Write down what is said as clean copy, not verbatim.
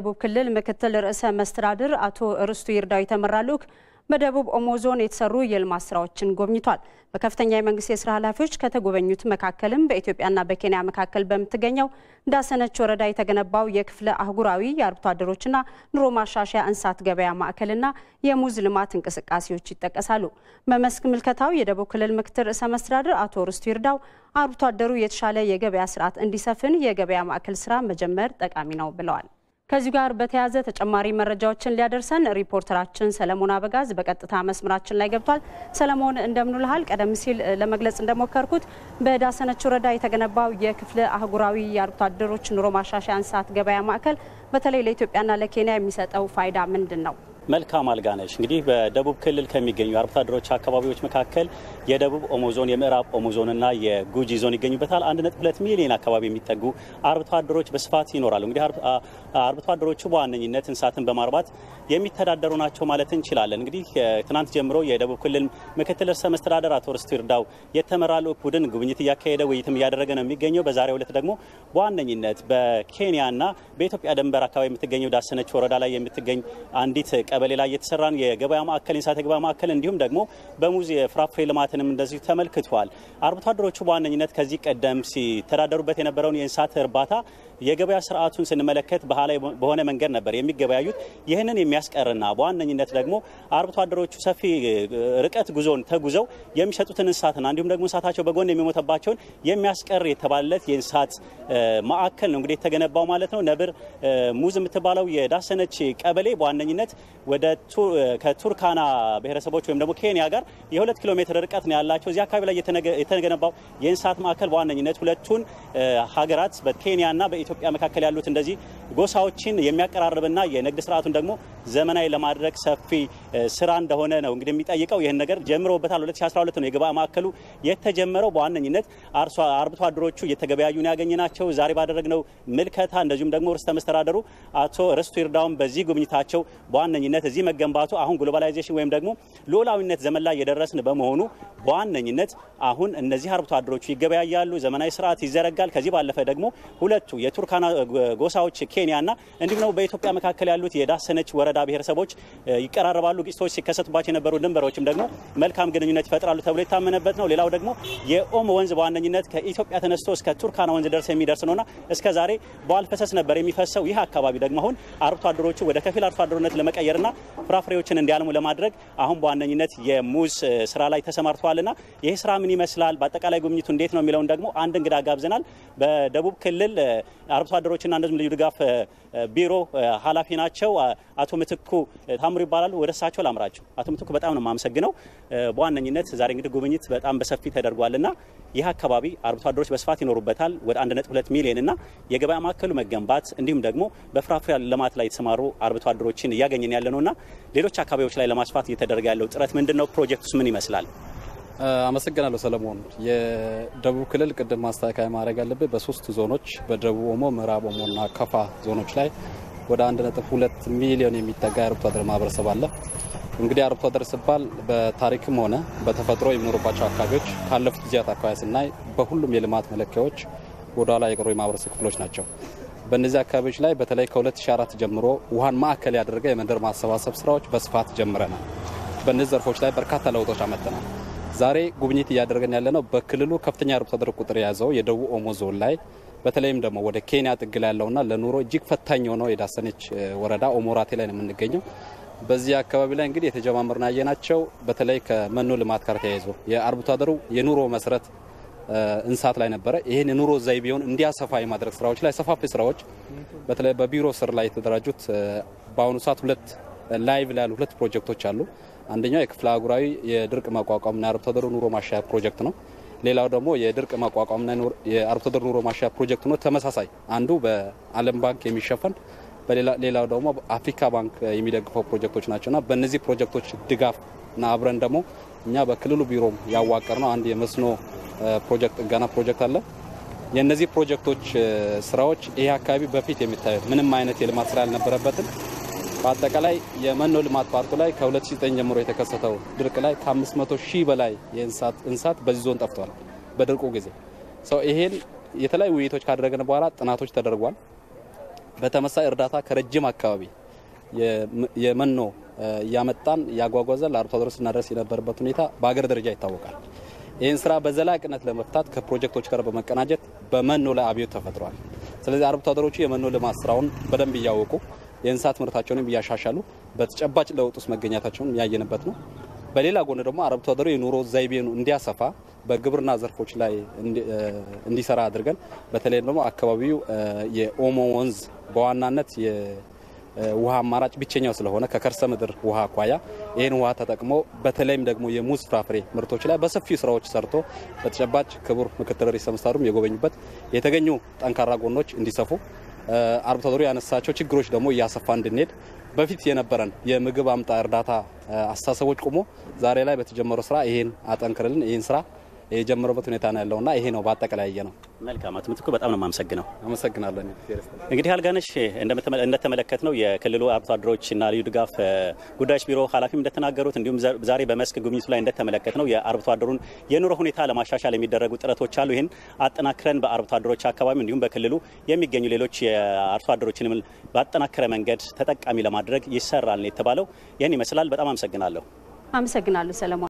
የደቡብ ክልል ምክትል ርዕሰ መስተዳድር አቶ ርስቱ ይርዳው የተመራሉክ በደቡብ ኦሞ ዞን የተሰሩ የልማት ስራዎችን ጎብኝቷል። በከፍተኛ የመንግስት የስራ ኃላፊዎች ከተጎበኙት መካከልም በኢትዮጵያና በኬንያ መካከል በመትገኘው ዳሰነች ወረዳ የተገነባው የክፍለ አህጉራዊ የአርብቶ አደሮችና ኑሮ ማሻሻያ እንስሳት ገበያ ማዕከልና የሙዝ ልማት እንቅስቃሴዎች ይጠቀሳሉ። በመስክ ምልከታው የደቡብ ክልል ምክትል ርዕሰ መስተዳድር አቶ ርስቱ ይርዳው አርብቶ አደሩ የተሻለ የገበያ ስርዓት እንዲሰፍን የገበያ ማዕከል ስራ መጀመር ጠቃሚ ነው ብለዋል። ከዚህ ጋር በተያያዘ ተጨማሪ መረጃዎችን ሊያደርሰን ሪፖርተራችን ሰለሞን አበጋዝ በቀጥታ መስመራችን ላይ ገብቷል። ሰለሞን እንደምንልሃል። ቀደም ሲል ለመግለጽ እንደሞከርኩት በዳሰነች ወረዳ የተገነባው የክፍለ አህጉራዊ የአርብቶ አደሮች ኑሮ ማሻሻያ እንስሳት ገበያ ማዕከል በተለይ ለኢትዮጵያና ለኬንያ የሚሰጠው ፋይዳ ምንድን ነው? መልካም አልጋነሽ እንግዲህ በደቡብ ክልል ከሚገኙ አርብቶ አደሮች አካባቢዎች መካከል የደቡብ ኦሞ ዞን የምዕራብ ኦሞ ዞንና የጉጂ ዞን ይገኙበታል። 1.2 ሚሊዮን አካባቢ የሚጠጉ አርብቶ አደሮች በስፋት ይኖራሉ። እንግዲህ አርብቶ አደሮቹ በዋነኝነት እንስሳትን በማርባት የሚተዳደሩ ናቸው ማለት እንችላለን። እንግዲህ ትናንት ጀምሮ የደቡብ ክልል ምክትል ርዕሰ መስተዳድር አቶ ርስቱ ይርዳው የተመራ ልዑክ ቡድን ጉብኝት እያካሄደ ውይይትም እያደረገ ነው የሚገኘው። በዛሬው ዕለት ደግሞ በዋነኝነት በኬንያና በኢትዮጵያ ድንበር አካባቢ የምትገኘው ዳሰነች ወረዳ ላይ የምትገኝ አንዲት ቀበሌ ላይ የተሰራን የገበያ ማዕከል እንስሳት ገበያ ማዕከል እንዲሁም ደግሞ በሙዝ የፍራፍሬ ልማትንም እንደዚሁ ተመልክቷል። አርብቶ አደሮቹ በዋነኝነት ከዚህ ቀደም ሲተዳደሩበት የነበረውን የእንስሳት እርባታ የገበያ ስርዓቱን ስንመለከት ባህላዊ በሆነ መንገድ ነበር የሚገበያዩት። ይህንን የሚያስቀርና በዋነኝነት ደግሞ አርብቶ አደሮቹ ሰፊ ርቀት ጉዞን ተጉዘው የሚሸጡትን እንስሳትና እንዲሁም ደግሞ እንስሳታቸው በጎን የሚሞተባቸውን የሚያስቀር የተባለለት የእንስሳት ማዕከል ነው እንግዲህ የተገነባው ማለት ነው። ነብር ሙዝ የምትባለው የዳሰነች ቀበሌ በዋነኝነት ወደ ከቱርካና ብሔረሰቦች ወይም ደግሞ ኬንያ ጋር የ2 ኪሎ ሜትር ርቀት ነው ያላቸው። እዚህ አካባቢ ላይ የተገነባው የእንስሳት ማዕከል በዋነኝነት ሁለቱን ሀገራት በኬንያና በኢትዮጵያ መካከል ያሉት እንደዚህ ጎሳዎችን የሚያቀራርብና የንግድ ስርዓቱን ደግሞ ዘመናዊ ለማድረግ ሰፊ ስራ እንደሆነ ነው እንግዲህ የሚጠይቀው። ይህን ነገር ጀምሮበታል። 2012 ነው የገበያ ማዕከሉ የተጀመረው። በዋነኝነት አርብቶ አደሮቹ እየተገበያዩ ነው ያገኘናቸው። ዛሬ ባደረግነው ምልከታ እንደዚሁም ደግሞ ርዕሰ መስተዳድሩ አቶ ርስቱ ይርዳውን በዚህ ጉብኝታቸው በዋነኝነት እዚህ መገንባቱ አሁን ግሎባላይዜሽን ወይም ደግሞ ሉዓላዊነት ዘመን ላይ የደረስን በመሆኑ በዋነኝነት አሁን እነዚህ አርብቶ አደሮቹ ይገበያያሉ፣ ዘመናዊ ስርዓት ይዘረጋል። ከዚህ ባለፈ ደግሞ ሁለቱ የቱርካና ጎሳዎች ኬንያና እንዲሁም ነው በኢትዮጵያ መካከል ያሉት የዳሰነች ወረዳ ብሔረሰቦች ይቀራረባሉ። ግጭቶች ሲከሰቱባቸው የነበሩ ድንበሮችም ደግሞ መልካም ግንኙነት ይፈጥራሉ ተብሎ የታመነበት ነው። ሌላው ደግሞ የኦሞ ወንዝ በዋነኝነት ከኢትዮጵያ ተነስቶ እስከ ቱርካና ወንዝ ድረስ የሚደርስ ነውና እስከ ዛሬ በዋልፈሰስ ነበር የሚፈሰው። ይህ አካባቢ ደግሞ አሁን አርብቶ አደሮቹ ወደ ከፊል አርብቶ አደሮነት ለመቀየርና ፍራፍሬዎችን እንዲያልሙ ለማድረግ አሁን በዋነኝነት የሙዝ ስራ ላይ ተሰማርተዋልና ይህ ስራ ምን ይመስላል፣ በአጠቃላይ ጉብኝቱ እንዴት ነው የሚለውን ደግሞ አንድ እንግዳ ጋብዘናል። በደቡብ ክልል አርብቶ አደሮችና እንደዚሁም ልዩ ድጋፍ ቢሮ ኃላፊ ናቸው። አቶ ምትኩ ታምሩ ይባላሉ። ወደ እሳቸው ላምራቸው። አቶ ምትኩ በጣም ነው የማመሰግነው። በዋነኝነት ዛሬ እንግዲህ ጉብኝት በጣም በሰፊ ተደርጓልና ይህ አካባቢ አርብቶ አደሮች በስፋት ይኖሩበታል። ወደ 1.2 ሚሊዮን እና የገበያ ማዕከሉ መገንባት እንዲሁም ደግሞ በፍራፍሬ ልማት ላይ የተሰማሩ አርብቶ አደሮችን እያገኘን ያለነውና ሌሎች አካባቢዎች ላይ ለማስፋት እየተደረገ ያለው ጥረት ምንድነው? ፕሮጀክቱስ ምን ይመስላል? አመሰግናለሁ ሰለሞን። የደቡብ ክልል ቅድም ማስተካከያ ማድረግ ያለበት በሶስት ዞኖች በደቡብ ኦሞ፣ ምዕራብ ኦሞና ከፋ ዞኖች ላይ ወደ 1.2 ሚሊዮን የሚጠጋ አርብቶ አደር ማህበረሰብ አለ። እንግዲህ አርብቶ አደር ሲባል በታሪክም ሆነ በተፈጥሮ የሚኖሩባቸው አካባቢዎች ካለፉት ጊዜያት አካባቢ ስናይ በሁሉም የልማት መለኪያዎች ወደ ኋላ የቀሩ የማህበረሰብ ክፍሎች ናቸው። በእነዚህ አካባቢዎች ላይ በተለይ ከ2004 ጀምሮ ውሃን ማዕከል ያደረገ የመንደር ማሰባሰብ ስራዎች በስፋት ጀምረናል። በእነዚህ ዘርፎች ላይ በርካታ ለውጦች አመጣናል። ዛሬ ጉብኝት እያደረገን ያለነው በክልሉ ከፍተኛ አርብቶ አደር ቁጥር የያዘው የደቡብ ኦሞ ዞን ላይ በተለይም ደግሞ ወደ ኬንያ ጥግ ላይ ያለውና ለኑሮ እጅግ ፈታኝ የሆነው የዳሰነች ወረዳ ኦሞራቴ ላይ ነው የምንገኘው። በዚህ አካባቢ ላይ እንግዲህ የተጀማመሩና ያየናቸው በተለይ ከመኖ ልማት ጋር ተያይዞ የአርብቶ አደሩ የኑሮ መሰረት እንስሳት ላይ ነበረ። ይሄን የኑሮ ዘይቤውን እንዲያሰፋ የማድረግ ስራዎች ላይ ሰፋፊ ስራዎች በተለይ በቢሮ ስር ላይ የተደራጁት በአሁኑ ሰዓት ላይቭ ላይ ያሉ 2 ፕሮጀክቶች አሉ። አንደኛው የክፍለ አህጉራዊ የድርቅ መቋቋምና የአርብቶ አደሩ ኑሮ ማሻሻያ ፕሮጀክት ነው። ሌላው ደግሞ የድርቅ መቋቋምና የአርብቶ አደሩ ኑሮ ማሻሻያ ፕሮጀክት ነው። ተመሳሳይ አንዱ በዓለም ባንክ የሚሸፈን ሌላው ደግሞ አፍሪካ ባንክ የሚደግፈው ፕሮጀክቶች ናቸውና በእነዚህ ፕሮጀክቶች ድጋፍና አብረን ደግሞ እኛ በክልሉ ቢሮ ያዋቀርነው አንድ የመስኖ ፕሮጀክት ገና ፕሮጀክት አለ። የነዚህ ፕሮጀክቶች ስራዎች ይሄ አካባቢ በፊት የሚታየው ምንም አይነት የልማት ስራ ያልነበረበትን በአጠቃላይ የመኖ ልማት ፓርኩ ላይ ከ2009 ጀምሮ የተከሰተው ድርቅ ላይ ከ500 ሺህ በላይ የእንስሳት በዚህ ዞን ጠፍቷል በድርቁ ጊዜ። ይሄን የተለያዩ ውይይቶች ካደረገን በኋላ ጥናቶች ተደርጓል። በተመሳሳይ እርዳታ ከረጅም አካባቢ የመኖ ያመጣን ያጓጓዘ ለአርብቶ አደሮች ስናደርስ የነበረበት ሁኔታ በአገር ደረጃ ይታወቃል። ይህን ስራ በዘላቂነት ለመፍታት ከፕሮጀክቶች ጋር በመቀናጀት በመኖ ላይ አብዮት ተፈጥሯል። ስለዚህ አርብቶ አደሮቹ የመኖ ልማት ስራውን በደንብ እያወቁ የእንስሳት ምርታቸውንም እያሻሻሉ በተጨባጭ ለውጥ ውስጥ መገኘታቸውን ያየንበት ነው። በሌላ ጎን ደግሞ አርብቶ አደሩ የኑሮ ዘይቤን እንዲያሰፋ በግብርና ዘርፎች ላይ እንዲሰራ አድርገን በተለይ ደግሞ አካባቢው የኦሞ ወንዝ በዋናነት የውሃ አማራጭ ብቸኛው ስለሆነ ከከርሰ ምድር ውሃ አኳያ ይህን ውሃ ተጠቅሞ በተለይም ደግሞ የሙዝ ፍራፍሬ ምርቶች ላይ በሰፊው ስራዎች ሰርቶ በተጨባጭ ክቡር ምክትል ርዕሰ መስተዳድሩም የጎበኙበት የተገኙ ጠንካራ ጎኖች እንዲሰፉ አርብቶ አደሩ ያነሳቸው ችግሮች ደግሞ እያሰፋ እንድንሄድ በፊት የነበረን የምግብ አምጣ እርዳታ አስተሳሰቦች ቆሞ ዛሬ ላይ በተጀመረው ስራ ይሄን አጠንክረልን ይሄን ስራ የጀመረበት ሁኔታ ነው ያለውና ይሄ ነው በአጠቃላይ ነው። መልካም አቶ ምትኩ በጣም ነው የማመሰግነው። አመሰግናለሁ። እንግዲህ አልጋነሽ እንደተመለከትነው የክልሉ አርብቶ አደሮችና ልዩ ድጋፍ ጉዳዮች ቢሮ ኃላፊም እንደተናገሩት እንዲሁም ዛሬ በመስክ ጉብኝቱ ላይ እንደተመለከትነው የአርብቶ አደሩን የኑሮ ሁኔታ ለማሻሻል የሚደረጉ ጥረቶች አሉ። ይሄን አጠናክረን በአርብቶ አደሮች አካባቢ እንዲሁም በክልሉ የሚገኙ ሌሎች የአርብቶ አደሮችንም ባጠናከረ መንገድ ተጠቃሚ ለማድረግ ይሰራል ነው የተባለው። ይሄን ይመስላል። በጣም አመሰግናለሁ። አመሰግናለሁ ሰለሞን።